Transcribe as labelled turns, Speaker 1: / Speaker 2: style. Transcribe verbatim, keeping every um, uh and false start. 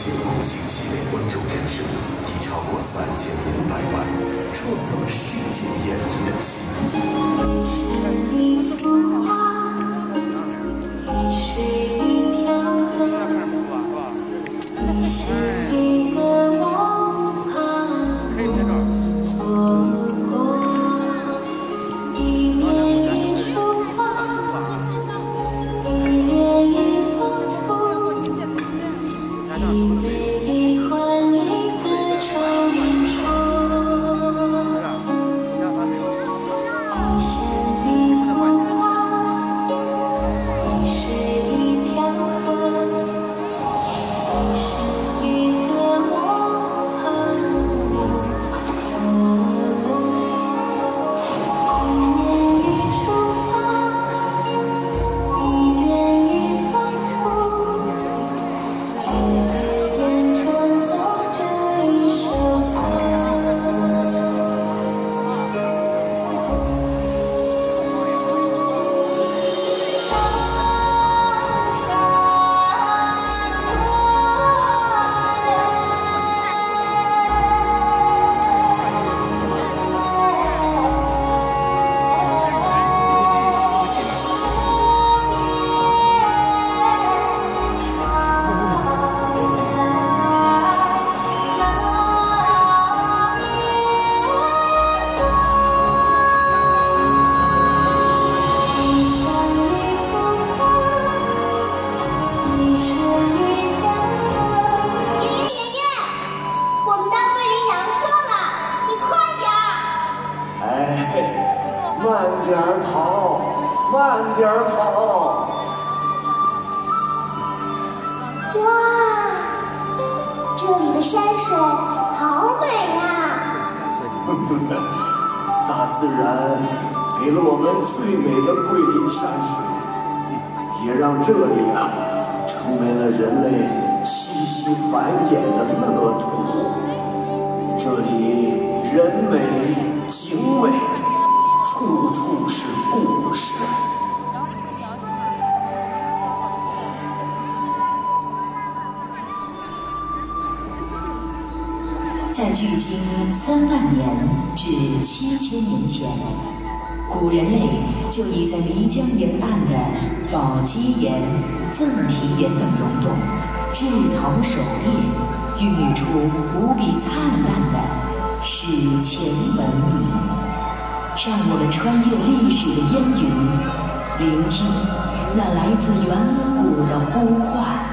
Speaker 1: 千古情系列观众人数已超过三千五百万，创造了世界演绎的奇迹。
Speaker 2: 一幅画，一水一条河，一心一个梦啊，错过一年一束花，一年一风土，一杯一换一个成熟。一线一幅画，一水一条河，一生一个梦啊，错过一年一束花，一年一风土，一辈人传颂这一首歌。
Speaker 3: 慢点儿跑，慢点儿跑！
Speaker 4: 哇，这里的山水好美呀！
Speaker 3: 大自然给了我们最美的桂林山水，也让这里啊成为了人类栖息繁衍的乐土。这里人美景美。处处是故事。
Speaker 5: 在距今三万年至七千年前，古人类就已在漓江沿岸的宝鸡岩、赠皮岩等溶洞制陶狩猎，孕育出无比灿烂的史前文明。让我们穿越历史的烟云，聆听那来自远古的呼唤。